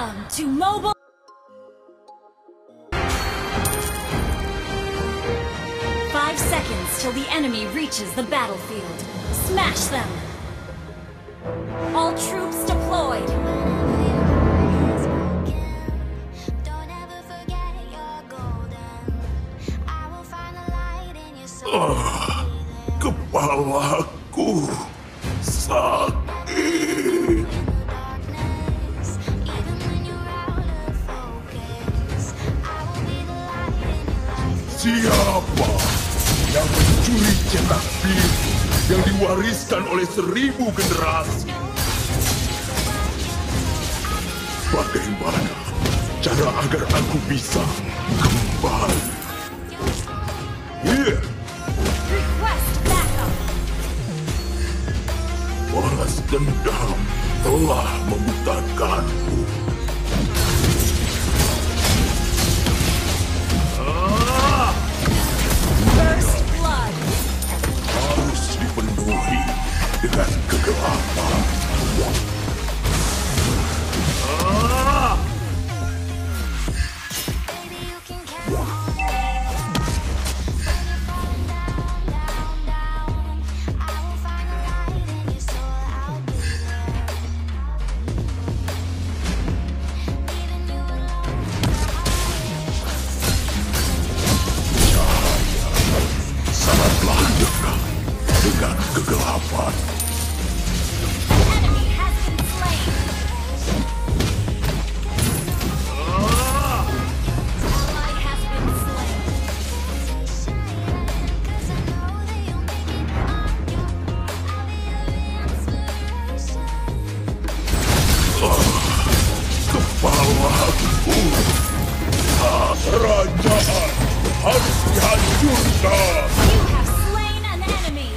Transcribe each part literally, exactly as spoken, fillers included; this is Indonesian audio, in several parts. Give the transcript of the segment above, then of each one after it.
Welcome to Mobile. Five seconds till the enemy reaches the battlefield. Smash them! All troops deployed. Ah, kepalaku sakit. Siapa yang mencuri cetak biru yang diwariskan oleh seribu generasi? Bagaimana cara agar aku bisa kembali? Yeah. Request backup. Balas dendam telah membutakanku. Ah! First blood. Harus dipenuhi dengan kegelapan. Ah! Sangatlah dekat dengan kegelapan. Enemy has been slain. Ah! Ally has been slain. Ah, kepalaku. Ah, kerajaan harus dihancurkan. You have slain an enemy.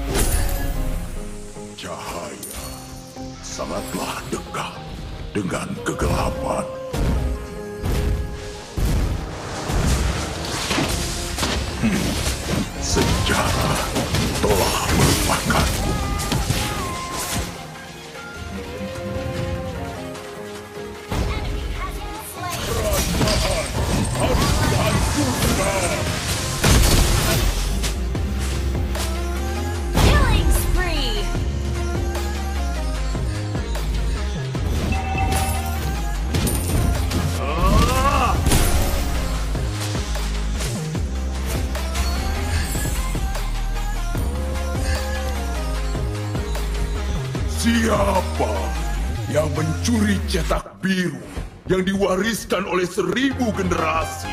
Cahaya sangatlah dekat dengan kegelapan. Hmm, sejarah telah melupakanku. Enemy has been slain. Kerajaan harus dihancurkan. Killing spree. Ah! Siapa yang mencuri cetak biru yang diwariskan oleh seribu generasi?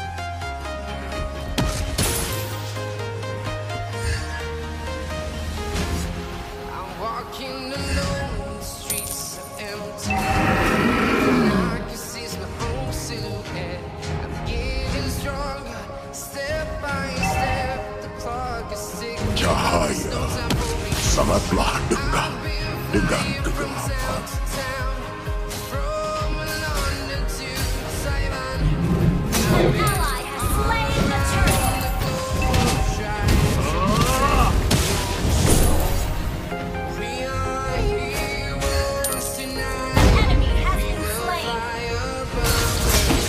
I'm walking alone, the streets are empty. I can see my own silhouette. I'm getting stronger, step by step. The clock is ticking. Cahaya sangatlah dekat dengan kegelapan. From London to Taiwan, An ally has slain the turtle. Ah! we are heroes tonight. Enemy has been slain. Fly above the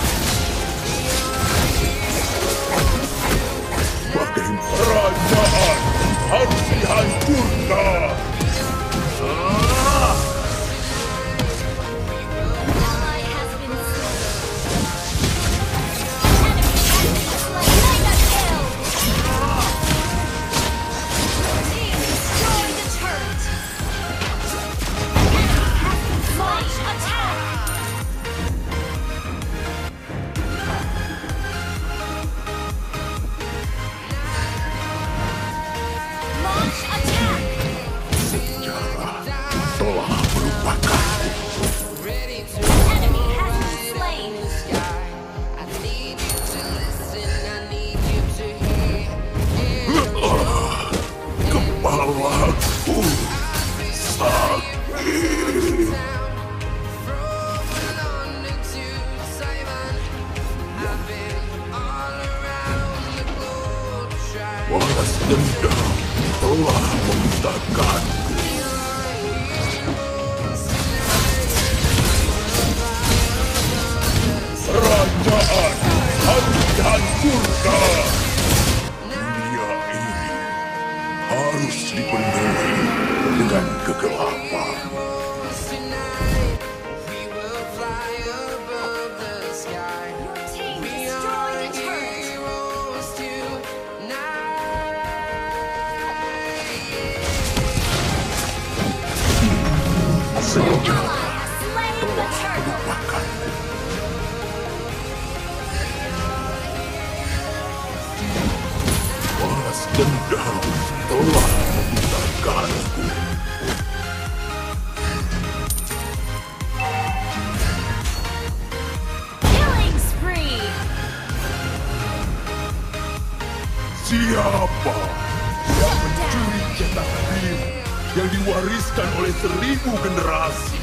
Bagai kerajaan harus dihancurkan. Ah! Ally has been slain. Enemy has been slain. Mega kill. Team destroyed the turret. Enemy has been slain. Launch attack. Launch attack. Sejarah telah melupakanku. Enemy has been slain. sky. I need you to listen, I need you to hear. Ah, kepalaku sakit. From London to Taiwan, I've been all around the globe trying. Balas dendam telah membutakanku. sempurna. Dunia ini harus dipenuhi dengan kegelapan. Tonight, we will fly above the sky. Your team We destroyed are a turret. heroes tonight. Senja Ally has slain the telah turret. melupakanku. Balas dendam telah membutakanku. Killing spree. Siapa yang mencuri cetak biru yang diwariskan oleh seribu generasi?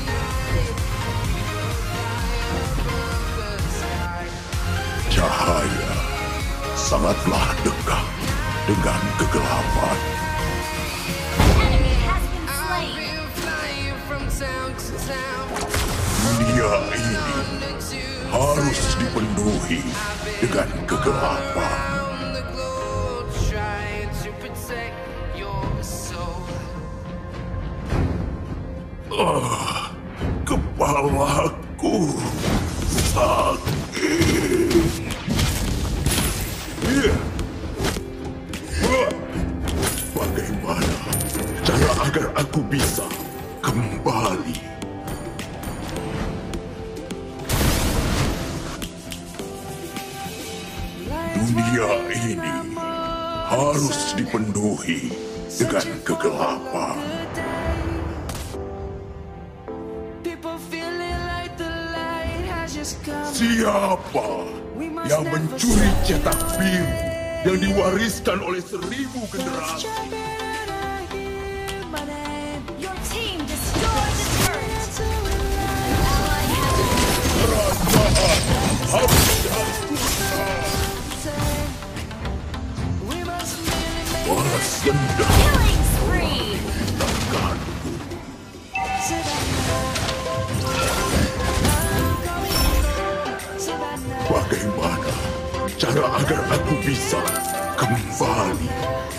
Cahaya sangatlah dekat dengan kegelapan. Enemy has been slain. Been flying from town to town. Dunia ini To harus dipenuhi dengan kegelapan. around the globe, trying to protect your soul. Kepalaku sakit. Iya. Wah. Bagaimana cara agar aku bisa kembali? Dunia ini harus dipenuhi dengan kegelapan. People feeling like the light has just come. Siapa yang mencuri cetak biru yang diwariskan oleh seribu generasi? Your team destroyed the turret. Ally has Kerajaan harus dihancurkan. Balas dendam killing spree. takkanku. Bagaimana cara agar aku bisa kembali?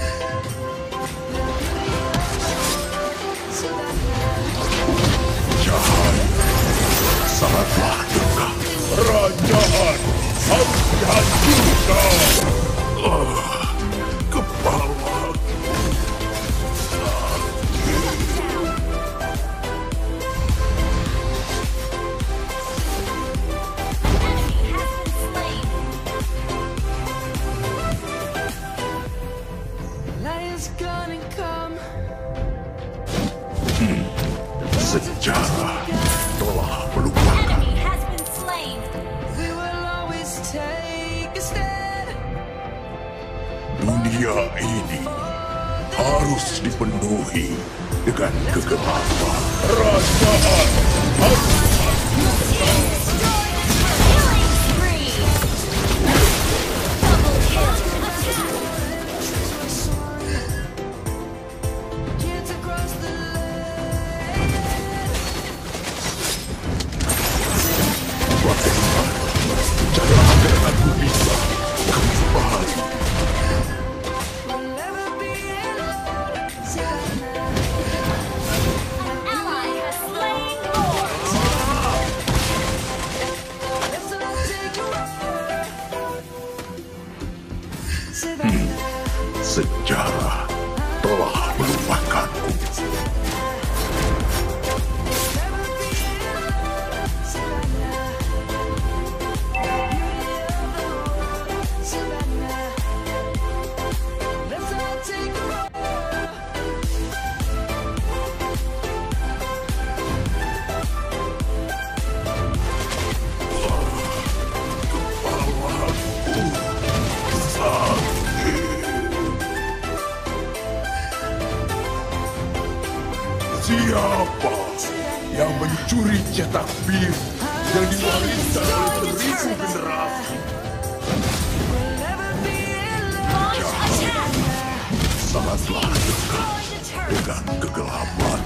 Cahaya sangatlah dekat. Kerajaan harus dihancurkan. Ah, kepala. Enemy has been slain. Light's gonna come. Sejarah telah melupakan. Enemy has been slain. We will always take a stand. Dunia ini harus dipenuhi dengan kegelapan. Kerajaan harus Team destroyed a turret. Killing spree. Double kill. Attack. Can't across the bagaimana cara agar aku bisa kembali? never be alone. Ally has slain Lord. That's what I take away. Sejarah telah melupakanku. That's what I take away. Kepalaku sakit. Siapa yang mencuri cetak biru yang diwariskan oleh seribu generasi? Launch attack. Sangatlah dekat Destroy the turret. dengan kegelapan.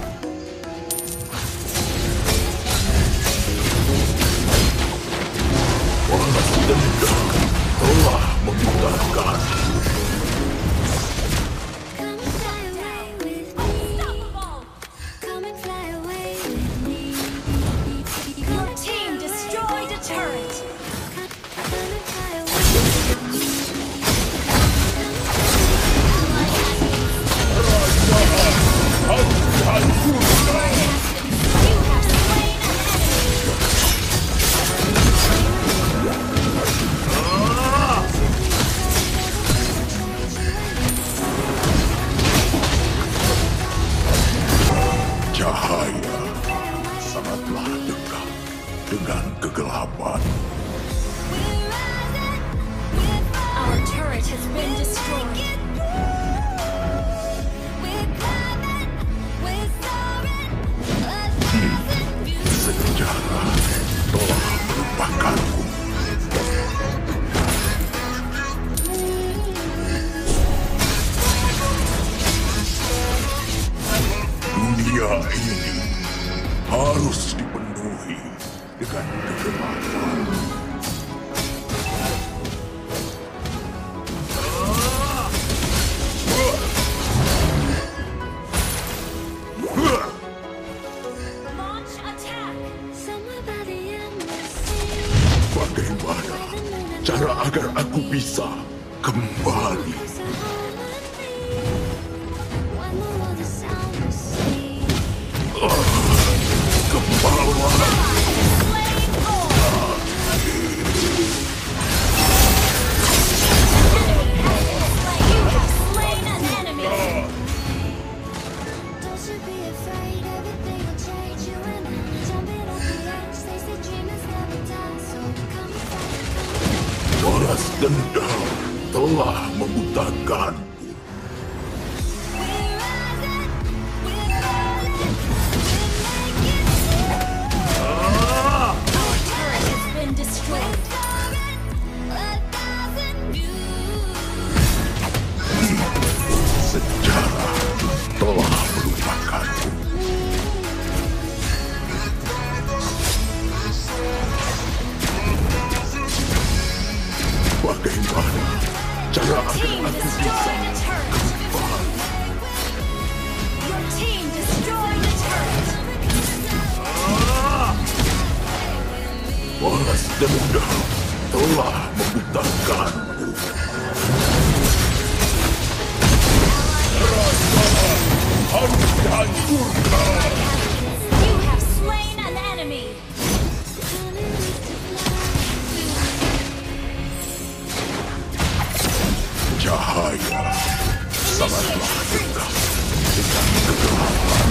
Balas dendam telah membuat dengan kegelapan. Our turret has been destroyed. Sejarah telah melupakanku. Dunia ini harus dipenuhi dengan kegelapan. Launch attack. Bagaimana cara agar aku bisa kembali? Kepala You have slain an enemy. balas dendam telah membutakanku. Our turret has been destroyed. Sejarah telah melupakanku. Bagaimana cara agar Team aku bisa destroyed a turret. Your team destroyed a turret. balas dendam telah membutakanku. Perasaan harus dihancurkan. You have slain an enemy. Cahaya sangatlah dekat dengan kegelapan.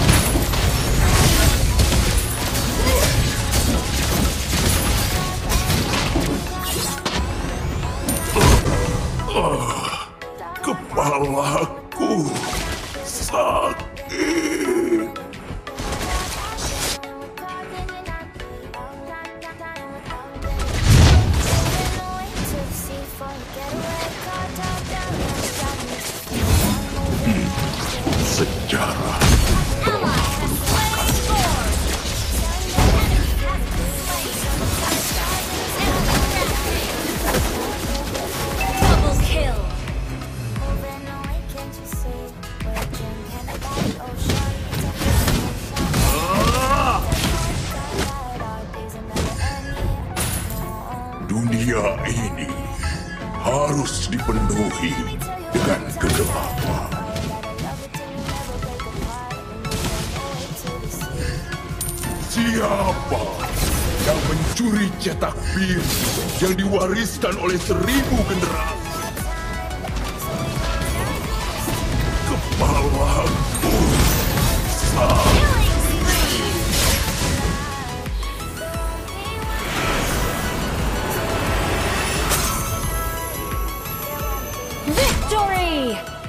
Ah, kepalaku sakit. Sejarah telah melupakan. Double kill. Dunia ini harus dipenuhi dengan kegelapan. Siapa yang mencuri cetak biru yang diwariskan oleh seribu generasi? Kepalaku sakit. Victory!